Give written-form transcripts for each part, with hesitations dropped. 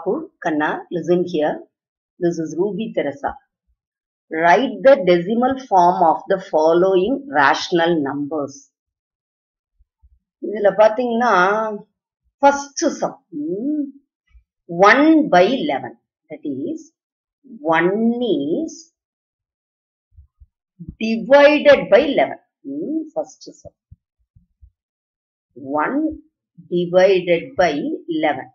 Rahul, Kanna, listen here. This is Ruby Teresa. Write the decimal form of the following rational numbers. இதுல பாத்தீங்கன்னா first sum 1 by 11. That is 1 is divided by 11. First sum 1 divided by 11.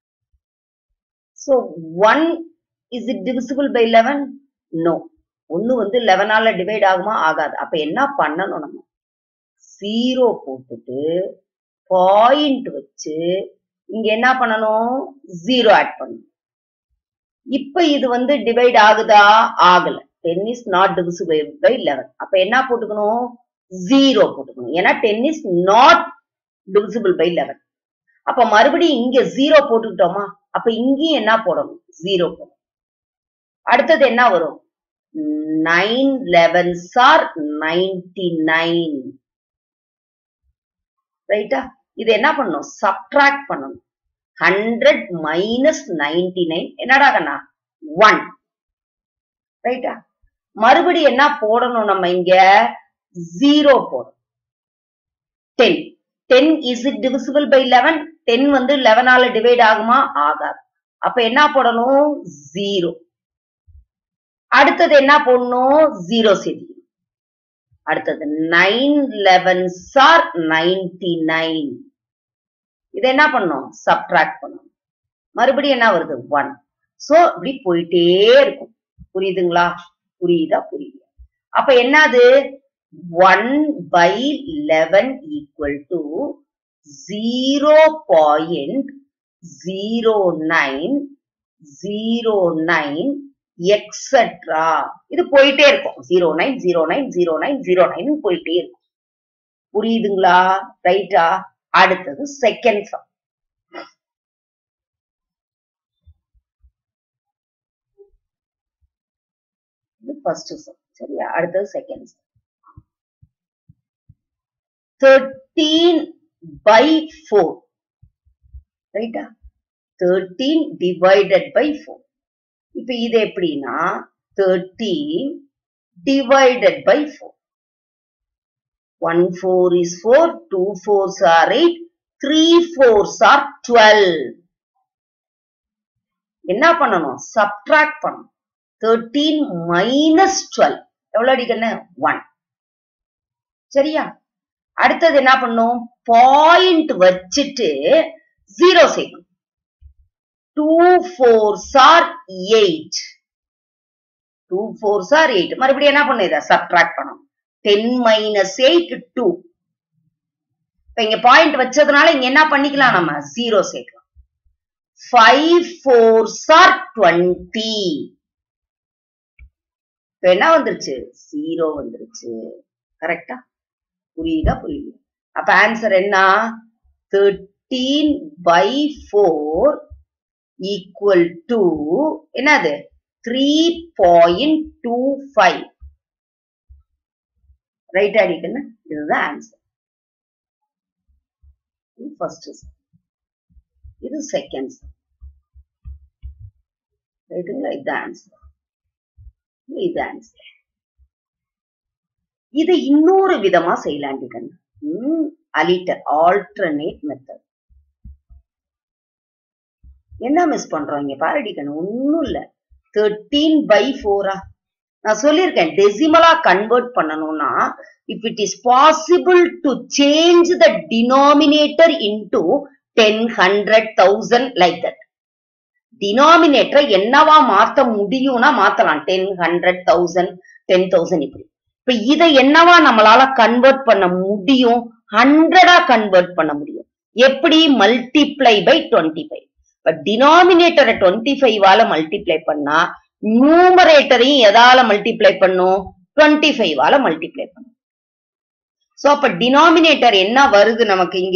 So 1, is it divisible by 11? No. ஒன்னு வந்து 11 ஆல divide ஆகுமா ஆகாது. அப்ப என்ன பண்ணணும் நம்ம? 0 போட்டுட்டு பாயிண்ட் வச்சு இங்க என்ன பண்ணணும்? 0 ஆட் பண்ணணும். இப்ப இது வந்து டிவைட் ஆகுதா? ஆகல. 10 is not divisible by 11. அப்ப என்ன போட்டுக்கணும்? 0 போட்டுக்கணும். ஏன்னா 10 is not divisible by 11. அப்ப மறுபடியும் இங்க 0 போட்டுக்கிட்டோமா? அப்ப இங்கேயும் என்ன போடணும்? 0 போடணும். அடுத்தது என்ன வரும்? 9 11s are 99. ரைட்டா? இது என்ன பண்ணணும்? சப்ட்ராக்ட் பண்ணணும். 100 minus 99 என்னடா கண்ணா? 1. ரைட்டா? மறுபடியும் என்ன போடணும் நம்ம இங்க? 0 போடணும். 10. 10 is it divisible by 11? 10 வந்து 11 ஆல டிவைட் ஆகுமா? ஆகாது. அப்ப என்ன போடணும்? 0. அடுத்தது என்ன போடணும்? 0 சேர்க்கணும். அடுத்தது 9 11s are 99. இதை என்ன பண்ணணும்? சப்ட்ராக்ட் பண்ணணும். மறுபடியும் என்ன வருது? 1. சோ இப்படி போயிட்டே இருக்கும். புரியுதுங்களா? புரியுதா? புரியுது. அப்ப என்னது? 1 by 11 equal to 0.0909 etc. இது போயிட்டே இருக்கும். 09 09 09 09 போயிட்டே இருக்கும். புரியுதுங்களா? ரைட்டா? அடுத்தது செகண்ட் சம். இது ஃபர்ஸ்ட் சம். சரியா? அடுத்தது செகண்ட் சம். 13 by 4. ரைட்டா? 13 divided by 4. இப்ப இது எப்படின்னா 13 divided by 4. 1 4 is 4, 2 4s are 8, 3 4s are 12. என்ன பண்ணணும்? சப்ட்ராக்ட் பண்ணணும். 13 minus 12 எவ்வளவு அடிக்கணும்? 1. சரியா? அடுத்தது என்ன பண்ணும்? பாயிண்ட் வச்சுட்டு 0 சேர்க்கணும். 2 4s are 8. 2 4s are 8. மறுபடியும் என்ன பண்ணும்? இதை சப்ட்ராக்ட் பண்ணணும். 10 minus 8 2. இப்ப இங்க பாயிண்ட் வச்சதுனால இங்க என்ன பண்ணிக்கலாம்? நம்ம 0 சேர்க்கலாம். 5 4s are 20. இப்ப என்ன வந்துருச்சு? 0 வந்துருச்சு. கரெக்டா? புரியுதா? புரியுது. அப்ப ஆன்சர் என்ன? 13 by 4 equal to என்னது? 3.25. ரைட் அடிக்கணும். இதுதான் ஆன்சர். இது ஃபர்ஸ்ட் சம். இது செகண்ட் சம். ரைட்டுங்களா? இது ஆன்சர். இது ஆன்சர். இது இன்னொரு விதமா செய்யலாம். அலிட்டர் ஆல்டர்னேட் மெத்தட். என்ன மிஸ் பண்றோம் இங்க? பாரடிக்கணும். ஒன்னும் இல்ல. 13 by 4. நான் சொல்லியிருக்கேன் டெசிமலா கன்வெர்ட் பண்ணணும்னா if it is possible to change the denominator into 10 100 1000 like that. டினாமினேட்டரை என்னவா மாத்த முடியும்னா மாத்தலாம். 10 100 1000 10,000 இப்படி. இப்ப இதை என்னவா நம்மளால கன்வெர்ட் பண்ண முடியும்? 100 கன்வெர்ட் பண்ண முடியும். எப்படி? Multiply by 25. இப்ப டினாமினேட்டரை 25 ஆல மல்டிப்ளை பண்ணா நியூமரேட்டரையும் எதால மல்டிப்ளை பண்ணும்? 25 ஆல மல்டிப்ளை பண்ணும். சோ அப்ப டினாமினேட்டர் என்ன வருது நமக்கு இங்க?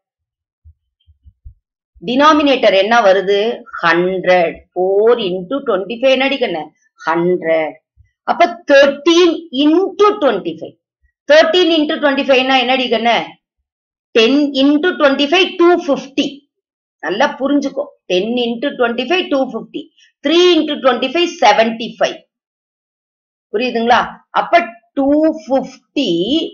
டினாமினேட்டர் என்ன வருது? 100. 4 into 25 என்ன அடிக்கணும்? 100. அப்ப 13 into 25. 13 into 25 என்ன அடிக்கணும்? 10 into 25 250. நல்லா புரிஞ்சுக்கோ. 10 into 25 250, 3 into 25 75. புரியுதுங்களா? அப்ப 250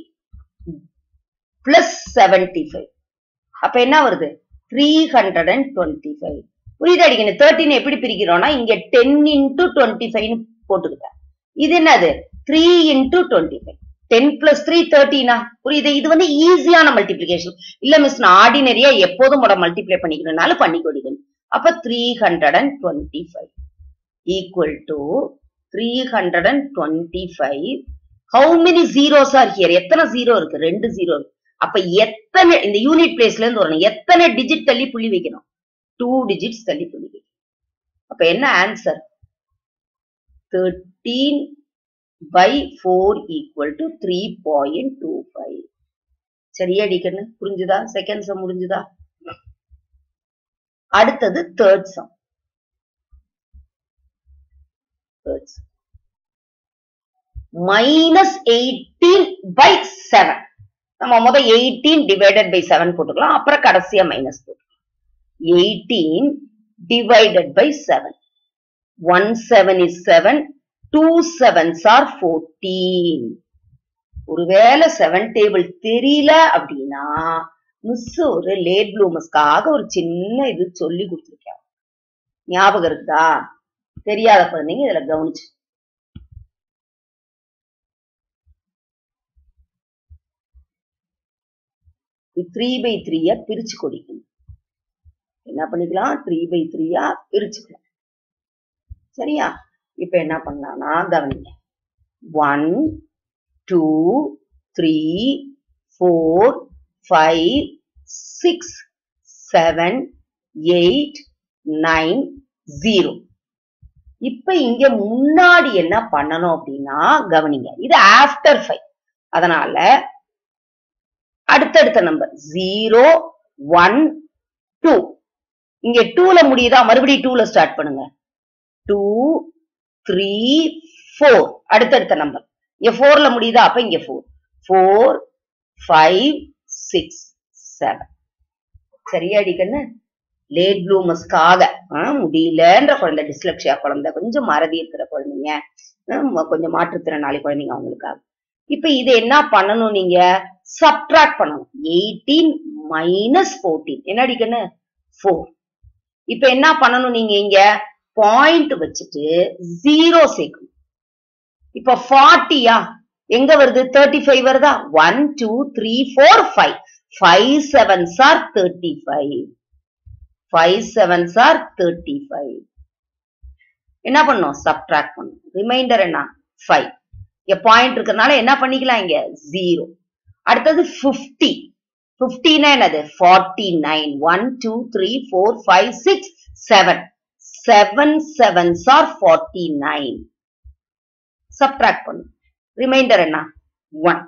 plus 75. அப்ப என்ன வருது? 325. புரியுதா அடிக்கணும்? 13 எப்படி பிரிக்கிறோம்னா இங்க 10 into 25 போட்டுக்கிட்டேன். இது என்னது? 3 into 25. 10 plus 3 13. புரியுது? இது வந்து ஈஸியான மல்டிபிளிகேஷன். இல்ல மிஸ் நான் ஆர்டினரியா எப்போதும் மல்டிப்ளை பண்ணிக்கணும்னாலும் பண்ணிக்கொடுக்கணும். அப்ப 325 equal to 325. How many zeros are here? எத்தனை ஜீரோ இருக்கு? 2 ஜீரோ இருக்கு. அப்ப எத்தனை இந்த யூனிட் பிளேஸ்ல இருந்து வரணும்? எத்தனை டிஜிட் தள்ளி புள்ளி வைக்கணும்? 2 digits தள்ளி புள்ளி வைக்கணும். அப்ப என்ன ஆன்சர்? 13/4 equal to 3.25. சரியா அடிக்கணும்? புரிஞ்சுதா? செகண்ட் சம் முடிஞ்சுதா? அடுத்தது தேர்ட் சம். -18/7. நம்ம முதல் 18 divided by 7 போட்டுக்கலாம். அப்புறம் கடைசியா மைனஸ் போட்டுக்கலாம். 18 divided by 7. 1 7 is 7. 2 7s are 14. ஒருவேளை 7 டேபிள் தெரியல அப்படின்னா மிஸ் ஒரு லேட் ப்ளூமர்ஸ்க்காக ஒரு சின்ன இது சொல்லி கொடுத்துருக்காங்க. ஞாபகம் இருக்குதா? தெரியாத குழந்தைங்க இதுல கவனிச்சு. த்ரீ பை த்ரீயா பிரிச்சு கொடுக்கணும். என்ன பண்ணிக்கலாம்? 3/3 பிரிச்சுக்கலாம். சரியா? இப்ப என்ன பண்ணலாம்னா கவனிங்க. 1 2 3 4 5 6 7 8 9 0. இப்ப இங்க முன்னாடி என்ன பண்ணணும் அப்படின்னா கவனிங்க. இது ஆஃப்டர் 5. அதனால அடுத்தடுத்த நம்பர் 0 1 2. இங்க 2ல முடியுதா? மறுபடியும் 2ல ஸ்டார்ட் பண்ணுங்க. 2 3 4. அடுத்தடுத்த நம்பர். இங்க 4ல முடியுதா? அப்ப இங்க 4 4 5 6 7. சரியா அடிக்கண்ணு? லேட் ப்ளூமர்ஸ்க்காக முடியலன்ற குழந்தை, டிஸ்லெக்சியா குழந்தை, கொஞ்சம் மறதி இருக்கிற குழந்தைங்க, கொஞ்சம் மாற்றுத்திறனாளி குழந்தைங்க அவங்களுக்காக. இப்ப இது என்ன பண்ணணும்? நீங்க சப்ட்ராக்ட் பண்ணணும். 18 minus 14 என்ன அடிக்கண்ணு? 4. இப்ப என்ன பண்ணணும்? நீங்க இங்க பாயிண்ட் வச்சுட்டு 0 சேர்க்கணும். இப்ப 40யா எங்க வருது? 35 வருதா? 1 2 3 4 5. 5 7s are 35. 5 7s are 35. என்ன பண்ணும்? சப்ட்ராக்ட் பண்ணும். ரிமைண்டர் என்ன? 5. இங்க பாயிண்ட் இருக்கறனால என்ன பண்ணிக்கலாம்? இங்க 0. அடுத்தது 50. 50னா என்னது? 49. 1 2 3 4 5 6 7. 7 7s are 49. சப்ட்ராக்ட் பண்ணும். ரிமைண்டர் என்ன? 1.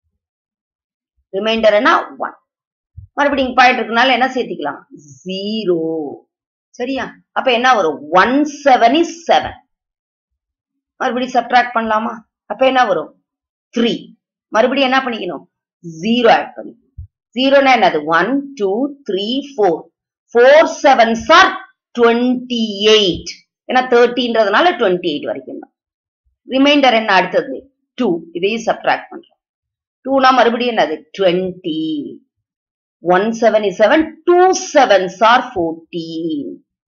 ரிமைண்டர் என்ன? 1. மறுபடியும் பாயிண்ட் இருக்கனால என்ன சேர்த்திக்கலாம்? 0. சரியா? அப்ப என்ன வரும்? 1 7 is 7. மறுபடியும் சப்ட்ராக்ட் பண்ணலாமா? அப்ப என்ன வரும்? 3. மறுபடியும் என்ன பண்ணிக்கணும்? 0 ஆட் பண்ணிக்கணும். 0னா என்னது? 1 2 3 4. 4 7s are 28. ஏன்னா 30ன்றதுனால 28 வரைக்கும் தான். ரிமைண்டர் என்ன? அடுத்தது 2. இதையும் சப்ட்ராக்ட் பண்றோம். 2னா மறுபடியும் என்னது? 20. 1 7 is 7. 2 7s are 14.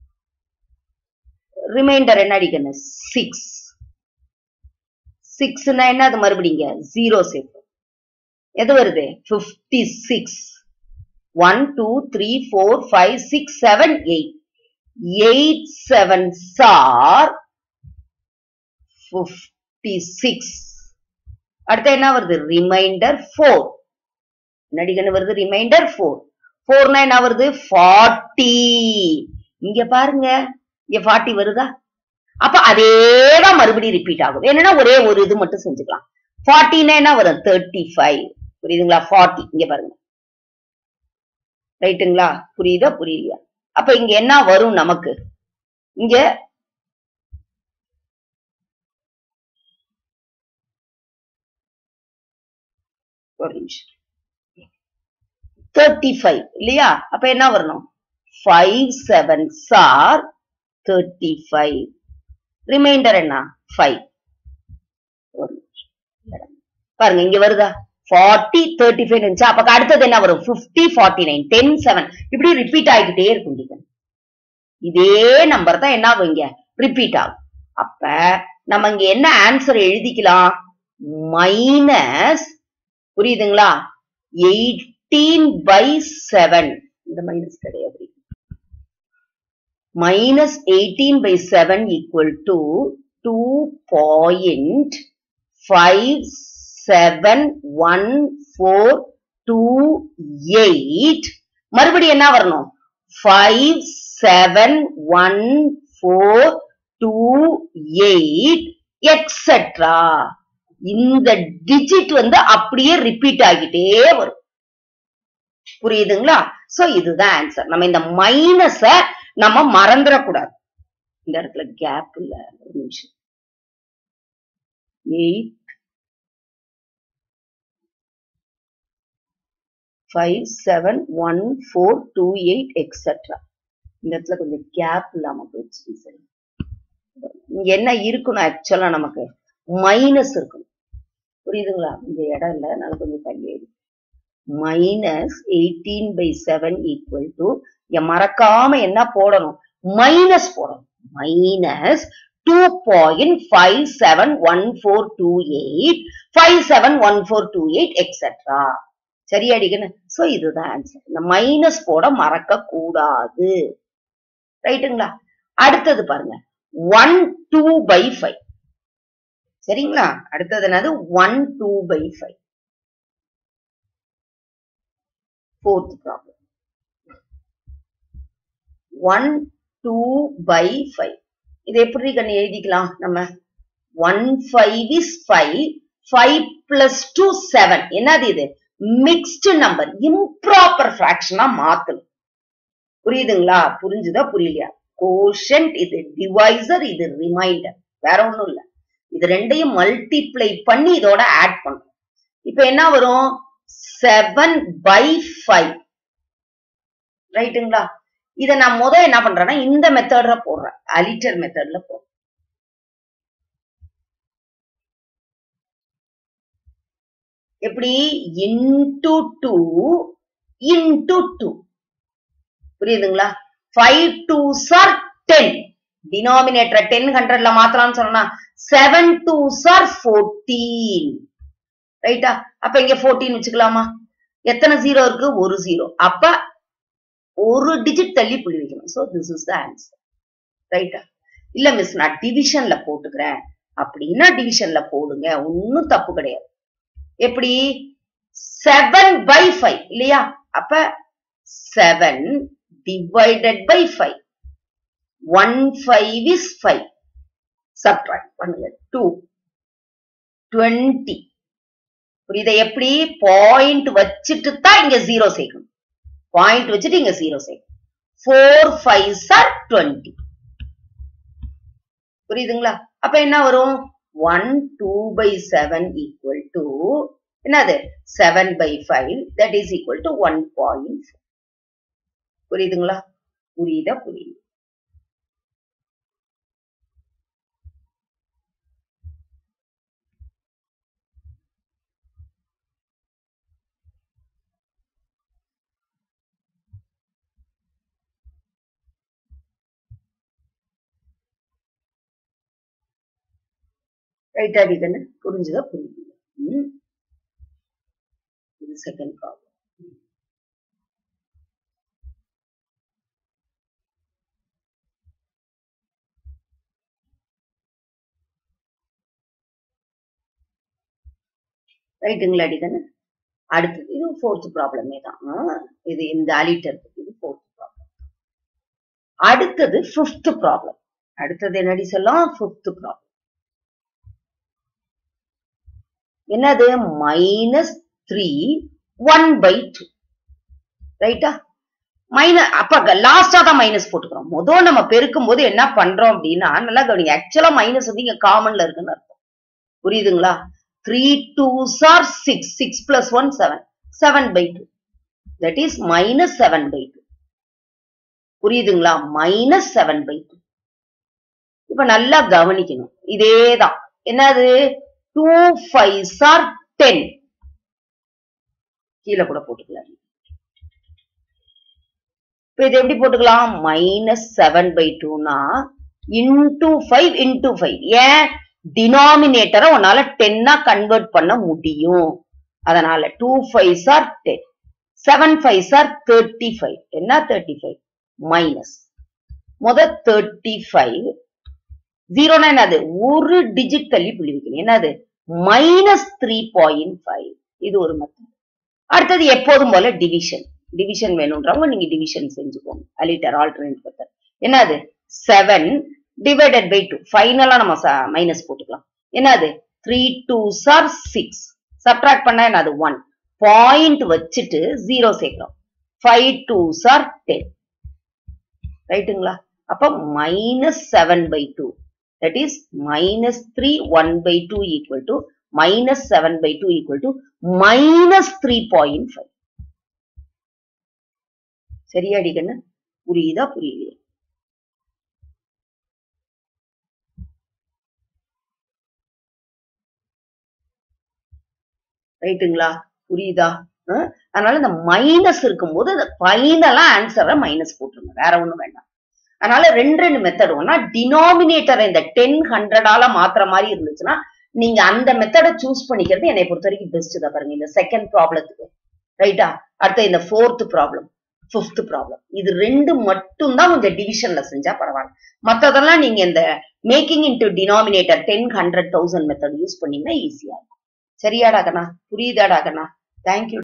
ரிமைண்டர் என்ன அடிக்கணும்? 6. 6னா என்ன? அது மறுபடியும் 0 சேர்ப்போம். எது வருது? 56. 1 2 3 4 5 6 7 8. 8 7s are 56. அடுத்து என்ன வருது? ரிமைண்டர் 4. நடிகன்னு வருது? ரிமைண்டர் 4. 4னா என்ன வருது? 40. இங்க பாருங்க, இங்க 40 வருதா? அப்ப அதேதான் மறுபடியும் ரிப்பீட் ஆகும். என்னன்னா ஒரே ஒரு இது மட்டும் செஞ்சுக்கலாம். 40னா என்ன வரும்? 35. புரியுதுங்களா? 40 இங்க பாருங்க. ரைட்டுங்களா? புரியுதா? புரியலையா? அப்ப இங்க என்ன வரும் நமக்கு? இங்க ஒரு நிமிஷம். 35 இல்லையா? அப்ப என்ன வரணும்? 5 sevens are 35. ரிமைண்டர் என்ன 5. பாருங்க இங்க வருதா 40 35 இருந்துச்சு. அப்ப அடுத்தது என்ன வரும் 50 49 10 7 இப்படி ரிப்பீட் ஆகிட்டே இருக்கும். இதே நம்பர் தான் என்ன ஆகும் இங்க ரிப்பீட் ஆகும். அப்ப நம்ம இங்க என்ன ஆன்சர் எழுதிக்கலாம் மைனஸ் புரியுதுங்களா 18/7 இந்த மைனஸ் கிடையாது minus 18/7 equal to 2.571428 மறுபடியும் என்ன வரணும் 57142 எக்ஸெட்ரா. இந்த டிஜிட் அப்படியே ரிப்பீட் ஆகிட்டே வரும். புரியுதுங்களா? சோ இதுதான் ஆன்சர். நம்ம இந்த மைனஸ நம்ம மறந்துடக்கூடாது. இந்த இடத்துல கேப் இல்ல ஒரு நிமிஷம் 8 57142 எக்ஸெட்ரா. இந்த இடத்துல கொஞ்சம் கேப் இல்லாம போயிடுச்சு. சரி இங்க என்ன இருக்கணும் ஆக்சுவலா நமக்கு மைனஸ் இருக்கணும். புரியுதுங்களா? இந்த இடம் இல்ல நான் கொஞ்சம் தள்ளி minus 18/7 equal to இங்க மறக்காம என்ன போடணும் மைனஸ் போடணும் மைனஸ் 2.571428 571428 எக்ஸெட்ரா. சரியா அடிக்கணும்? சோ இதுதான் ஆன்சர். இந்த மைனஸ் போட மறக்க கூடாது. ரைட்டுங்களா? அடுத்தது பாருங்க 1/2/5. சரிங்களா? அடுத்தது என்னது 1/2/5. Fourth problem 1/2/5. இது எப்படி எழுதிக்கலாம் நம்ம 1/5 is 5 5 plus 2 7 என்னது இது மிக்ஸ்ட் நம்பர் இம்ப்ராப்பர் ஃபிராக்ஷனா மாத்தணும். புரியுதுங்களா? புரிஞ்சுதா புரியலையா? கோஷன்ட் இது டிவைசர் இது ரிமைண்டர் வேற ஒண்ணும் இல்ல. இது ரெண்டையும் மல்டிப்ளை பண்ணி இதோட ஆட் பண்ணணும். இப்ப என்ன வரும் 7/5. ரைட்டுங்களா? இத நான் என்ன பண்றேன்னா இந்த மெத்தட்ல போடுறேன் அலிட்டர் மெத்தட்ல போடுறேன். எப்படி into 2 into 2. புரியுதுங்களா? 5 2s are 10. டினாமினேட்டர் 10 100ல மாத்தலாம்னு சொன்னா 7 2s are 14. ரைட்டா? அப்ப இங்க 14 வச்சுக்கலாமா? எத்தனை ஜீரோ இருக்கு? ஒரு ஜீரோ. அப்ப ஒரு டிஜிட் தள்ளி புள்ளி வைக்கணும். So this is the answer. ரைட்டா? இல்ல மிஸ் நான் டிவிஷன்ல போட்டுக்கிறேன் அப்படின்னா டிவிஷன்ல போடுங்க, ஒன்னும் தப்பு கிடையாது. எப்படி 7/5 இல்லையா? அப்ப 7 divided by 5. 1/5 is 5. Subtract பண்ணுங்க 2 20. புரியுதா? எப்படி பாயிண்ட் வச்சுட்டு தான் இங்க 0 சேர்க்கணும். பாயிண்ட் வச்சுட்டு இங்க 0 சேர்க்கணும். 4 5s are 20. புரியுதுங்களா? அப்ப என்ன வரும் 1/2/7 equal to என்னது 7/5 that is equal to 1.4. புரியுதுங்களா? புரியுதா? புரியுது. ரைட்டா அடிக்கன்னு புரிஞ்சுதா? புரியுது. இது செகண்ட் ப்ராப்ளம். ரைட்டுங்களா அடிக்கன்னு? அடுத்தது இது ஃபோர்த் ப்ராப்ளமே தான். இது இந்த அலிட்டர் இது ஃபோர்த் ப்ராப்ளம். அடுத்தது ஃபிஃப்த் ப்ராப்ளம். அடுத்தது என்னடி சொல்லலாம்? Fifth problem. என்னது -3 1/2. ரைட்டா? அப்ப லாஸ்டா தான் மைனஸ் போட்டுக்கிறோம். முதல் நம்ம பெருக்கும் போது என்ன பண்றோம் அப்படின்னா நல்லா கவனிங்க. ஆக்சுவலா மைனஸ் இங்க காமன்ல இருக்குன்னு அர்த்தம். புரியுதுங்களா? 3 2s are 6 6 plus 1 7 7/2. that is -7/2. புரியுதுங்களா? -7/2. இப்ப நல்லா கவனிக்கணும். இதேதான். என்னது? 2 5s are 10. கீழே கூட போட்டுக்கலாம். இப்ப இது எப்படி போட்டுக்கலாம்? -7/2னா into 5 into 5. ஏன்? டினாமினேட்டரை உன்னால 10ஆ கன்வெர்ட் பண்ண முடியும். அதனால 2 5s are 10. 7 5s are 35. என்ன 35? மைனஸ். முத 35. 0னா என்னது? ஒரு டிஜிட் தள்ளி புள்ளி வைக்கணும். என்னது? -3.5. இது ஒரு மெத்தட். அடுத்தது எப்போதும் போல டிவிஷன். டிவிஷன் வேணும்ன்றவங்க நீங்க டிவிஷன் செஞ்சுக்கோங்க. அலிட்டர் ஆல்டர்னேட் மெத்தட். என்னது? 7 divided by 2. ஃபைனலா நம்ம மைனஸ் போட்டுக்கலாம். என்னது? 3 2s are 6. சப்ட்ராக்ட் பண்ணா என்னது? 1. பாயிண்ட் வச்சுட்டு 0 சேர்க்கிறோம். 5 2s are 10. ரைட்டுங்களா? அப்ப -7/2. That is -3 1/2 equal to -7/2 equal to -3.5. சரியாடி கண்ணு? புரியுதா புரியலையா? ரைட்டுங்களா? புரியுதா? அதனால இந்த மைனஸ் இருக்கும்போது அந்த ஃபைனலா ஆன்சரை மைனஸ் போட்டுருங்க. வேற ஒண்ணும் வேண்டாம். அதனால ரெண்டு மெத்தட். ஒன்னா டினாமினேட்டரை இந்த 10 100ஆல மாத்துற மாதிரி இருந்துச்சுன்னா நீங்க அந்த மெத்தடை சூஸ் பண்ணிக்கிறது என்னை பொறுத்த வரைக்கும் பெஸ்ட் தான். பாருங்க இந்த செகண்ட் ப்ராப்ளத்துக்கு. ரைட்டா? அடுத்த இந்த 4th ப்ராப்ளம், 5th ப்ராப்ளம். இது ரெண்டு மட்டும் தான் கொஞ்சம் டிவிஷன்ல செஞ்சா பரவாயில்ல. மத்ததெல்லாம் நீங்க இந்த making into denominator 10 100 1000 method use பண்ணீங்கன்னா ஈஸியா இருக்கும். சரியாடா கண்ணா? புரியுதாடா கண்ணா? தேங்க்யூ.